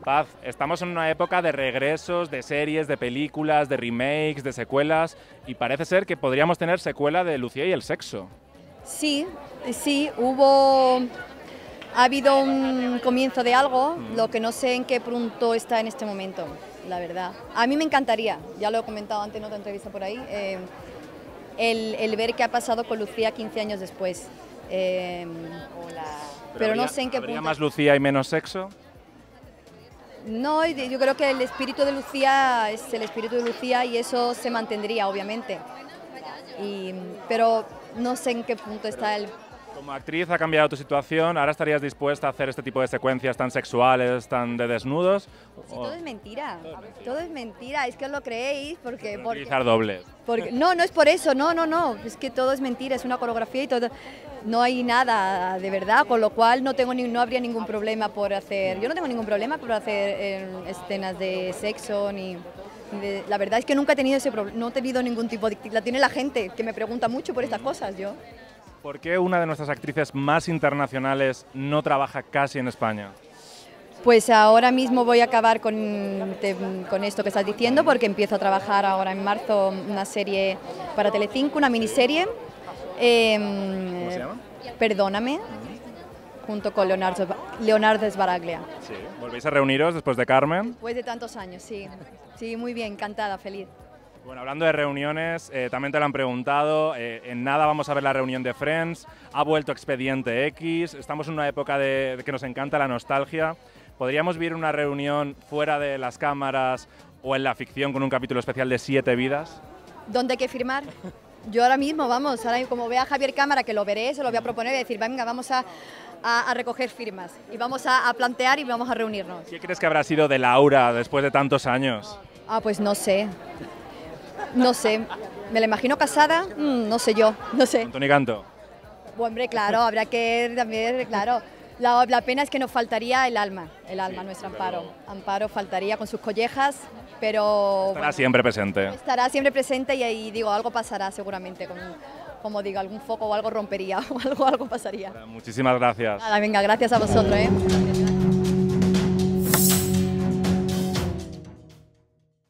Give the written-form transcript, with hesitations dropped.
Paz, estamos en una época de regresos, de series, de películas, de remakes, de secuelas, y parece ser que podríamos tener secuela de Lucía y el sexo. Sí, sí, ha habido un comienzo de algo, lo que no sé en qué punto está en este momento, la verdad. A mí me encantaría, ya lo he comentado antes en otra entrevista por ahí, el ver qué ha pasado con Lucía 15 años después. Pero no sé en qué ¿Habría punto. más Lucía y menos sexo? No, yo creo que el espíritu de Lucía es el espíritu de Lucía y eso se mantendría, obviamente. Pero no sé en qué punto está el... Como actriz ha cambiado tu situación, ¿ahora estarías dispuesta a hacer este tipo de secuencias tan sexuales, tan de desnudos? Sí, todo es mentira, todo es mentira, es que os lo creéis porque... Utilizar dobles. No, no es por eso, no, es que todo es mentira, es una coreografía y todo, no hay nada de verdad, con lo cual no habría ningún problema por hacer, yo no tengo ningún problema por hacer escenas de sexo la verdad es que nunca he tenido ese problema, no he tenido ningún tipo de... La tiene la gente, que me pregunta mucho por estas cosas, yo. ¿Por qué una de nuestras actrices más internacionales no trabaja casi en España? Pues ahora mismo voy a acabar con esto que estás diciendo porque empiezo a trabajar ahora en marzo una serie para Telecinco, una miniserie. ¿Cómo se llama? Perdóname, junto con Leonardo Sbaraglia. Sí. ¿Volvéis a reuniros después de Carmen? Después de tantos años, sí. Sí, muy bien, encantada, feliz. Bueno, hablando de reuniones, también te lo han preguntado, en nada vamos a ver la reunión de Friends, ha vuelto Expediente X, estamos en una época de que nos encanta la nostalgia. ¿Podríamos ver una reunión fuera de las cámaras o en la ficción con un capítulo especial de 7 vidas? ¿Dónde hay que firmar? Yo ahora mismo, vamos, ahora como vea a Javier Cámara, que lo veré, se lo voy a proponer y decir, venga, vamos a recoger firmas y vamos a plantear y vamos a reunirnos. ¿Qué crees que habrá sido de Laura después de tantos años? Pues no sé. No sé, me la imagino casada, no sé yo, no sé. Antonio Canto. Hombre, claro, habrá que también, claro. La pena es que nos faltaría el alma, nuestro Amparo. Amparo faltaría con sus collejas, pero... Estará siempre presente. Estará siempre presente y ahí digo, algo pasará seguramente, como digo, algún foco o algo rompería o algo pasaría. Muchísimas gracias. Nada, venga, gracias a vosotros.